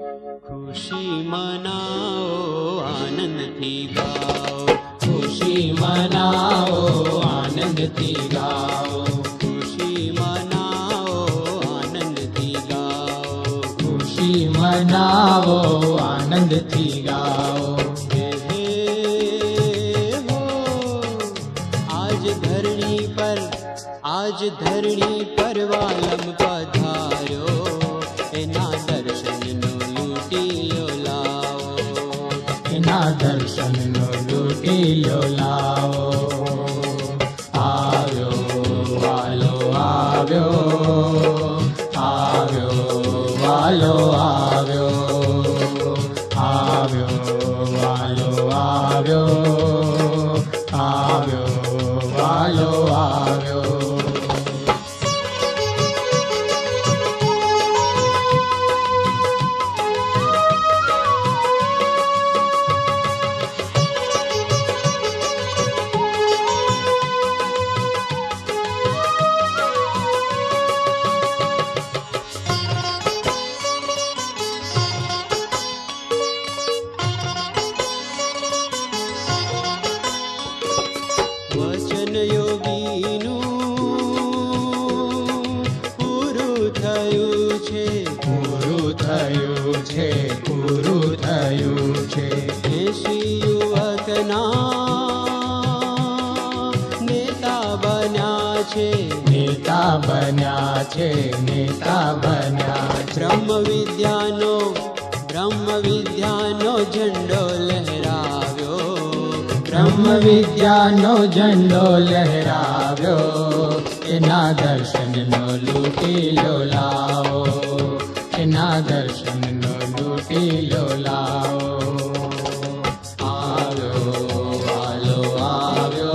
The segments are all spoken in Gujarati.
खुशी मनाओ आनंद थी गाओ, खुशी मनाओ आनंद थी गाओ, खुशी मनाओ आनंद थी गाओ, खुशी मनाओ आनंद थी गाओ। हे हो आज धरणी पर वालम पधार्यो, एना दर्शन नो लूटियो लाओ, एना दर्शन नो लूटियो लाओ। આવ્યો વાલો આવ્યો, આવ્યો વાલો આવ્યો, આવ્યો વાલો આવ્યો, આવ્યો વાલો આવ્યો। વચન યોગીનું પૂરું થયું છે, પૂરું થયું છે, પૂરું થયું છે। 80 યુવકના નેતા બન્યા છે, નેતા બન્યા છે, નેતા બન્યા છે। બ્રહ્મ વિદ્યાનો ઝંડો લહેરાવ્યો, બ્રહ્મ વિદ્યાનો ઝંડો લહેરાવ્યો, એના દર્શનનો લૂટીલો લાવો, એના દર્શનનો લૂટીલો લાવો। આવ્યો વાલો આવ્યો,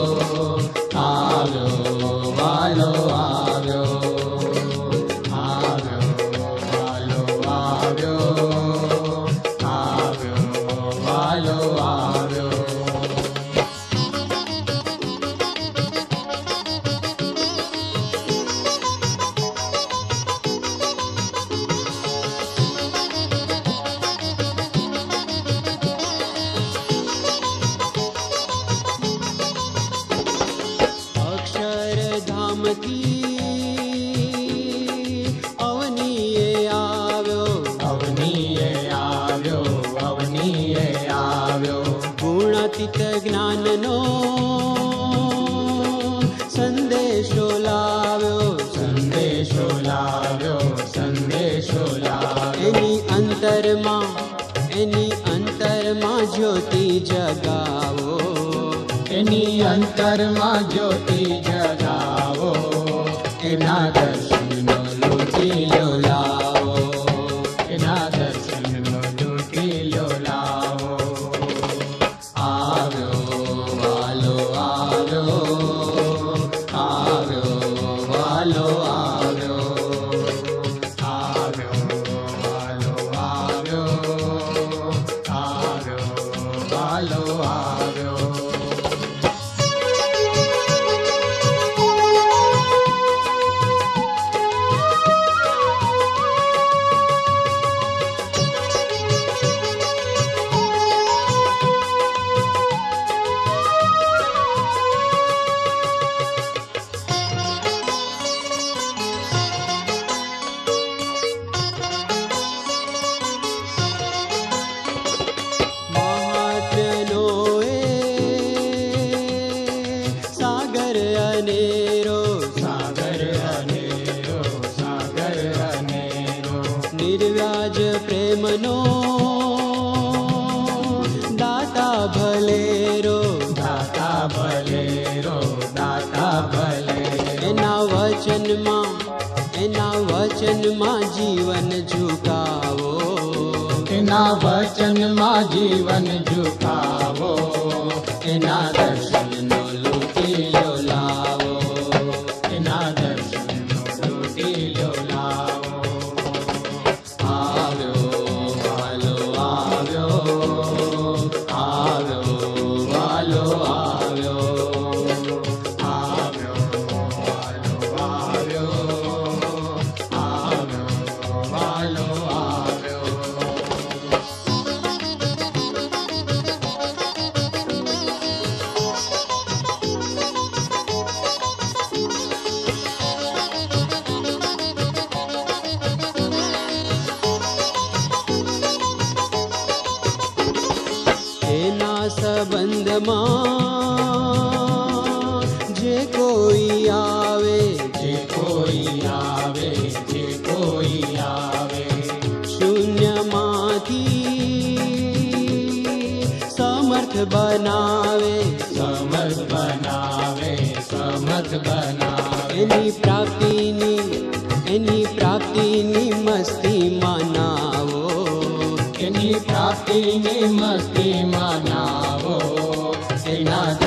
આવ્યો વાલો આવ્યો, આવ્યો વાલો આવ્યો, આવ્યો વાલો આવ્યો। અક્ષરધામથી અવનીએ આવ્યો, અવનીએ આવ્યો, અવનીએ આવ્યો, ગુણાતીત જ્ઞાનનો સંદેશો લાવ્યો, સંદેશો લાવ્યો, સંદેશો લાવ્યો। એની અંતરમાં જ્યોતિ જગાવો, એની અંતરમાં જ્યોતિ જગાવો, એના દર્શનનો લૂટીલો લાવો, એના દર્શનનો લૂટીલો લાવો। આવ્યો વાલો આવ્યો, આવ્યો વાલો આવ્યો, આવ્યો વાલો આવ્યો, આવ્યો વાલો આવ્યો। મહાત્મ્યનો સાગર અનેરો, સાગર અનેરો, સાગર અનેરો, નિર્વ્યાજ પ્રેમનો દાતા ભલેરો, દાતા ભલેરો, દાતા ભલેરો। એના વચનમાં જીવન ઝુકાવો, એના વચનમાં જીવન ઝુકાવો, એના દર્શનનો લૂટીલો લાવો, એના દર્શનનો લૂટીલો લાવો। આવ્યો વાલો આવ્યો, આવ્યો વાલો આવ્યો, આવ્યો વાલો આવ્યો, આવ્યો વાલો આવ્યો। શૂન્યમાં જે કોઈ આવે, જે કોઈ આવે, જે કોઈ આવે, શૂન્યમાંથી સમર્થ બનાવે, સમર્થ બનાવે, સમર્થ બનાવે. એની પ્રાપ્તિની મસ્તી મનાવો, એની પ્રાપ્તિની મસ્તી મનાવો. એના